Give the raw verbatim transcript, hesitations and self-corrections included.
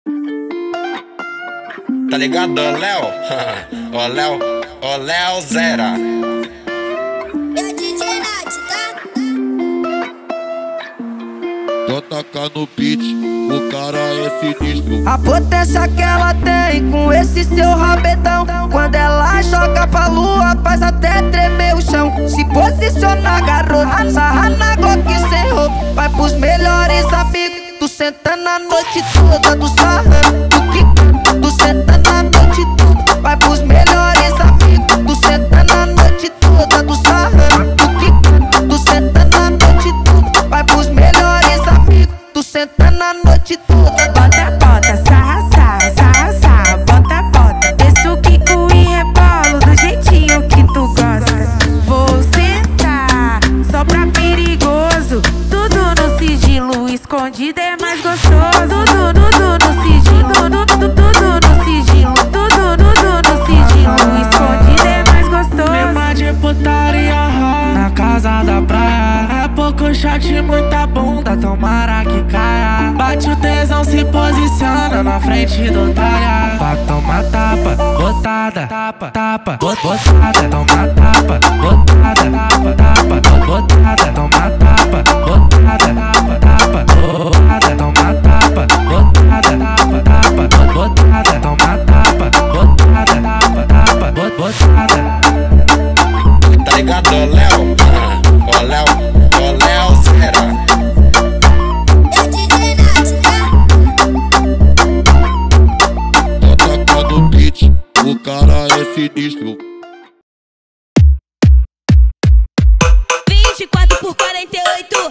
Tá ligado, ô Léo? Ô Léo, ô Léo Zera. É D J Nath, tá? Só tacar no beat, o cara é sinistro. A potência que ela tem com esse seu rabetão, quando ela joga pra lua faz até tremer o chão. Se posiciona, garota, sarra na Glock sem roupa, vai pros melhores amigos. Tu sentando a noite toda, tu sarrando, tu que tu sentando a noite toda, vai pros melhores amigos. Tu sentando a noite toda, tu sarrando, tu que tu sentando a noite toda, vai pros melhores amigos. Tu sentando a noite toda. Bota, bota, sarra, sarra, sarra, sarra. Bota, bota, desce o quico e rebolo do jeitinho que tu gosta. Vou sentar, só pra perigoso. Tudo no sigilo, escondido é mais gostoso. Tudo, tudo no sigilo, tudo, tudo, tudo no sigilo. Tudo, tudo no sigilo, escondido é mais gostoso. Clima de putaria na casa da praia. É pouco shot, muita bunda, tomara que caia. Bate o tesão, se posiciona na frente do talha. Pra tomar tapa, botada, tapa, tapa, botada. Toma tapa, botada, tapa, tapa, botada. Toma tapa, botada, tapa, tapa, botada. Toma tapa, botada, tapa, tapa, botada. Toma tapa, botada, tapa, tapa, botada. Tá ligado, ô Léo? Ô Léo, ô Léo Zera. É D J Nath, tá? Só tacar no beat, o cara é sinistro. vinte e quatro por quarenta e oito.